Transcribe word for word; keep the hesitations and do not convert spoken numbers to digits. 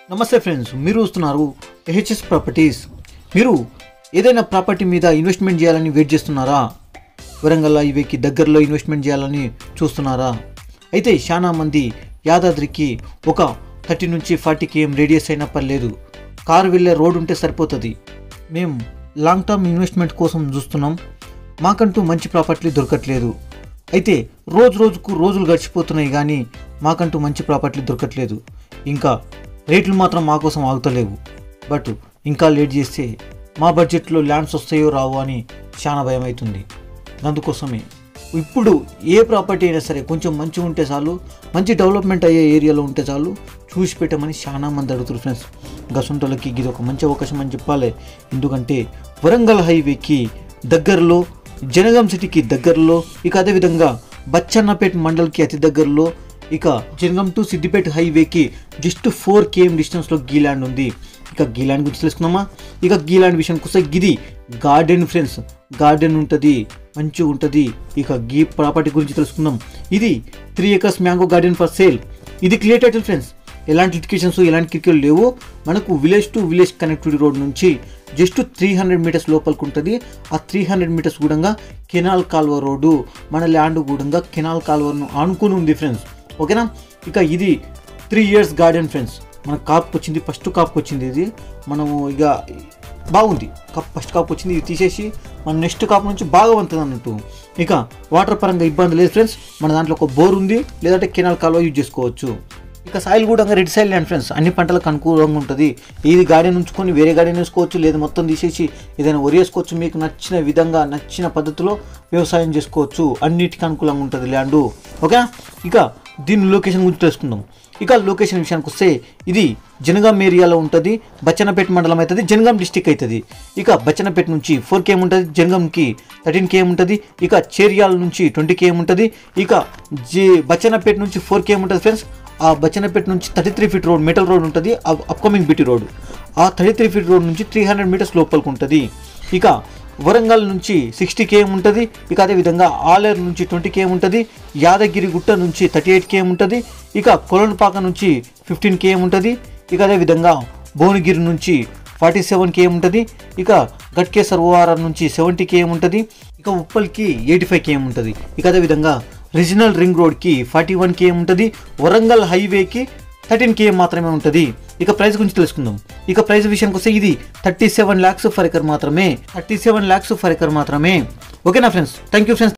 నమస్తే ఫ్రెండ్స్, మీరు చూస్తున్నారు హెచ్ఎస్ ప్రాపర్టీస్. మీరు ఏదైనా ప్రాపర్టీ మీద ఇన్వెస్ట్మెంట్ చేయాలని వెయిట్ చేస్తున్నారా? వరంగల్ హైవేకి దగ్గరలో ఇన్వెస్ట్మెంట్ చేయాలని చూస్తున్నారా? అయితే చాలా మంది యాదాద్రికి ఒక థర్టీ నుంచి ఫార్టీ కేఎం రేడియస్ అయినా పర్లేదు, కారు వెళ్ళే రోడ్ ఉంటే సరిపోతుంది. మేము లాంగ్ టర్మ్ ఇన్వెస్ట్మెంట్ కోసం చూస్తున్నాం, మాకంటూ మంచి ప్రాపర్టీ దొరకట్లేదు. అయితే రోజు రోజుకు రోజులు గడిచిపోతున్నాయి కానీ మాకంటూ మంచి ప్రాపర్టీ దొరకట్లేదు. ఇంకా రేట్లు మాత్రం మా కోసం ఆగుతలేవు. బట్ ఇంకా లేట్ చేస్తే మా బడ్జెట్లో ల్యాండ్స్ వస్తాయో రావో అని చాలా భయం అవుతుంది. అందుకోసమే ఇప్పుడు ఏ ప్రాపర్టీ అయినా సరే కొంచెం మంచిగా ఉంటే చాలు, మంచి డెవలప్మెంట్ అయ్యే ఏరియాలో ఉంటే చాలు చూసి పెట్టమని చాలా మంది అడుగుతారు ఫ్రెండ్స్. గసంటోళ్ళకి ఇది ఒక మంచి అవకాశం అని చెప్పాలి. ఎందుకంటే వరంగల్ హైవేకి దగ్గరలో, జనగాం సిటీకి దగ్గరలో, ఇక అదేవిధంగా బచ్చన్నపేట మండల్కి అతి దగ్గరలో, ఇక జనగాం టు సిద్దిపేట హైవేకి జస్ట్ ఫోర్ కేఎం డిస్టెన్స్లో గీలాండ్ ఉంది. ఇక గీలాండ్ గురించి తెలుసుకుందామా? ఇక గీలాండ్ విషయానికి వస్తే గిది గార్డెన్ ఫ్రెండ్స్, గార్డెన్ ఉంటుంది, మంచిగా ఉంటుంది. ఇక గీ ప్రాపర్టీ గురించి తెలుసుకుందాం. ఇది three acres mango garden for sale. ఇది క్లియర్ టైటిల్ ఫ్రెండ్స్, ఎలాంటి లిటికేషన్స్ ఎలాంటి కిరికలు లేవు. మనకు village to village connectivity road నుంచి జస్ట్ త్రీ హండ్రెడ్ మీటర్స్ లోపలికి ఉంటుంది. ఆ త్రీ హండ్రెడ్ మీటర్స్ కూడా కెనాల్ కాల్వ రోడ్డు, మన ల్యాండ్ కూడా కెనాల్ కాల్వను ఆనుకుని ఉంది ఫ్రెండ్స్. ఓకేనా? ఇక ఇది త్రీ ఇయర్స్ గార్డెన్ ఫ్రెండ్స్. మన కాపుకి వచ్చింది, ఫస్ట్ కాపుకి వచ్చింది ఇది. మనము ఇక బాగుంది, కాప్ ఫస్ట్ కాపు వచ్చింది, ఇది తీసేసి మన నెక్స్ట్ కాపు నుంచి బాగా ఉంటుంది అన్నట్టు. ఇక వాటర్ పరంగా ఇబ్బంది లేదు ఫ్రెండ్స్. మన దాంట్లో ఒక బోర్ ఉంది, లేదంటే కెనాల్ కాల్వ యూజ్ చేసుకోవచ్చు. ఇక సాయిల్ కూడా రెడ్ సాయిల్ ల్యాండ్ ఫ్రెండ్స్, అన్ని పంటలకు అనుకూలంగా ఉంటుంది. ఇది గార్డెన్ ఉంచుకొని వేరే గార్డెన్ వేసుకోవచ్చు, లేదా మొత్తం తీసేసి ఏదైనా వరి వేసుకోవచ్చు. మీకు నచ్చిన విధంగా నచ్చిన పద్ధతిలో వ్యవసాయం చేసుకోవచ్చు. అన్నిటికీ అనుకూలంగా ఉంటుంది ల్యాండు. ఓకే, ఇక దీని లొకేషన్ గురించి తెలుసుకుందాం. ఇక లొకేషన్ విషయానికి వస్తే ఇది జనగాం ఏరియాలో ఉంటుంది. బచ్చన్నపేట మండలం అవుతుంది, జనగాం డిస్టిక్ అవుతుంది. ఇక బచ్చన్నపేట నుంచి ఫోర్ కేఎం ఉంటుంది, జనగాంకి థర్టీన్ కేఎం ఉంటుంది. ఇక చేర్యాల నుంచి ట్వంటీ కేఎం ఉంటుంది. ఇక జే బచ్చన్నపేట నుంచి ఫోర్ కేఎం ఉంటుంది ఫ్రెండ్స్. ఆ బచ్చన్నపేట నుంచి thirty three feet road, metal road ఉంటుంది, అప్కమింగ్ బిటీ రోడ్. ఆ థర్టీ త్రీ ఫీట్ రోడ్ నుంచి త్రీ హండ్రెడ్ మీటర్స్ లోపలికి ఉంటుంది. ఇక వరంగల్ నుంచి సిక్స్టీ కేఎం ఉంటుంది. ఇక అదేవిధంగా ఆలేరు నుంచి ట్వంటీ కేఎం ఉంటుంది. యాదగిరి గుట్ట నుంచి థర్టీ ఎయిట్ కేఎం ఉంటుంది. ఇక కొలనుపాక నుంచి ఫిఫ్టీన్ కేఎం ఉంటుంది. ఇక అదేవిధంగా భువనగిరి నుంచి ఫార్టీ సెవెన్ కేఎం ఉంటుంది. ఇక గట్కేసర్ ఓఆర్ఆర్ నుంచి సెవెంటీ కేఎం ఉంటుంది. ఇక ఉప్పల్కి ఎయిటీ ఫైవ్ కేఎం ఉంటుంది. ఇక అదేవిధంగా రీజనల్ రింగ్ రోడ్కి ఫార్టీ వన్ కేఎం ఉంటుంది. వరంగల్ హైవేకి థర్టీన్ కేఎం మాత్రమే ఉంటుంది. ఇక ప్రైస్ గురించి తెలుసుకుందాం. ఇక ప్రైస్ విషయానికి వస్తే ఇది thirty seven lakhs for acre మాత్రమే, thirty seven lakhs for acre మాత్రమే. ఓకేనా ఫ్రెండ్స్? Thank you friends.